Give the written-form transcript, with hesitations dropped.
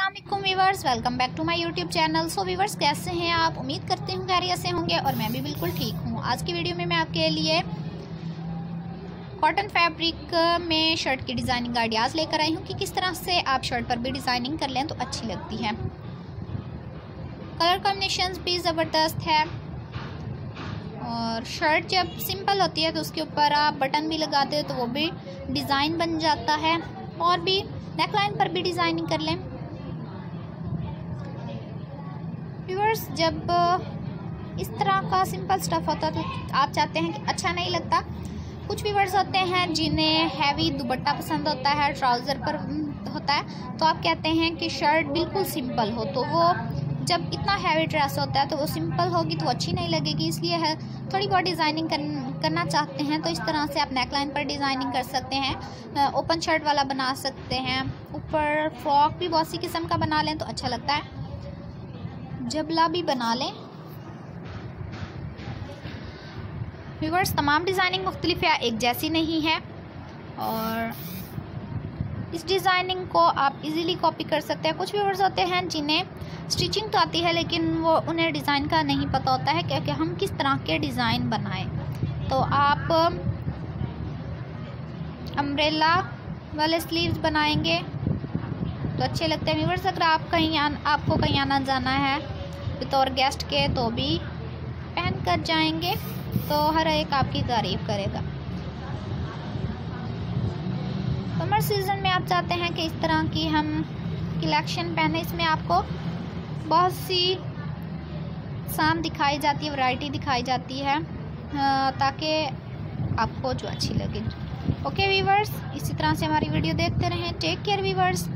अस्सलामुअलैकुम viewers, welcome back to my YouTube channel. So viewers, कैसे हैं आप? उम्मीद करते हूँ खैरियत से होंगे और मैं भी बिल्कुल ठीक हूँ। आज की वीडियो में मैं आपके लिए कॉटन फैब्रिक में शर्ट की डिज़ाइनिंग आइडियाज़ लेकर आई हूँ कि किस तरह से आप शर्ट पर भी डिज़ाइनिंग कर लें तो अच्छी लगती है। कलर कॉम्बिनेशंस भी ज़बरदस्त है और शर्ट जब सिंपल होती है तो उसके ऊपर आप बटन भी लगाते हो तो वो भी डिज़ाइन बन जाता है और भी नेकलाइन पर भी डिज़ाइनिंग कर लें। व्यूअर्स, जब इस तरह का सिंपल स्टफ़ होता है तो आप चाहते हैं कि अच्छा नहीं लगता। कुछ व्यूअर्स होते हैं जिन्हें हैवी दुपट्टा पसंद होता है, ट्राउज़र पर होता है, तो आप कहते हैं कि शर्ट बिल्कुल सिंपल हो, तो वो जब इतना हैवी ड्रेस होता है तो वो सिंपल होगी तो अच्छी नहीं लगेगी। इसलिए है थोड़ी बहुत डिज़ाइनिंग करना चाहते हैं तो इस तरह से आप नेकलाइन पर डिज़ाइनिंग कर सकते हैं। ओपन शर्ट वाला बना सकते हैं, ऊपर फ्रॉक भी बहुत सी किस्म का बना लें तो अच्छा लगता है, जबला भी बना लें। व्यूअर्स, तमाम डिज़ाइनिंग मुख्तलिफ है, एक जैसी नहीं है और इस डिज़ाइनिंग को आप इजीली कॉपी कर सकते हैं। कुछ व्यूअर्स होते हैं जिन्हें स्टिचिंग तो आती है लेकिन वो उन्हें डिज़ाइन का नहीं पता होता है कि हम किस तरह के डिज़ाइन बनाएं, तो आप अम्ब्रेला वाले स्लीव्स बनाएंगे तो अच्छे लगते हैं। व्यूअर्स, अगर आप आपको कहीं आना जाना है बतौर गेस्ट के तो भी पहन कर जाएंगे तो हर एक आपकी तारीफ़ करेगा। समर सीज़न में आप चाहते हैं कि इस तरह की हम कलेक्शन पहने, इसमें आपको बहुत सी साम दिखाई जाती है, वैरायटी दिखाई जाती है ताकि आपको जो अच्छी लगे। ओके वीवर्स, इसी तरह से हमारी वीडियो देखते रहें। Take care viewers.